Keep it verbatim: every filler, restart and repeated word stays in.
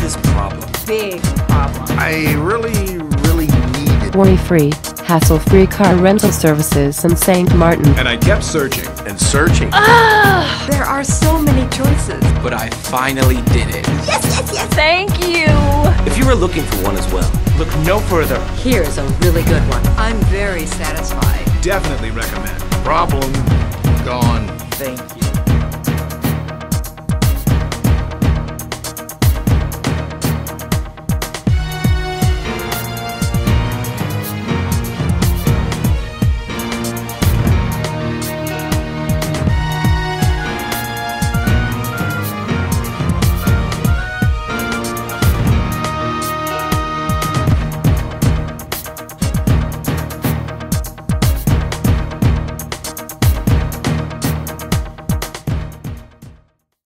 this problem? Big problem. I really, really needed worry-free, hassle-free car rental services in Saint Martin. And I kept searching and searching. Ah! There are so many choices. But I finally did it. Yes, yes, yes! Thank you! If you were looking for one as well, look no further. Here's a really good one. I'm very satisfied. definitely recommend. Problem gone. Thank you.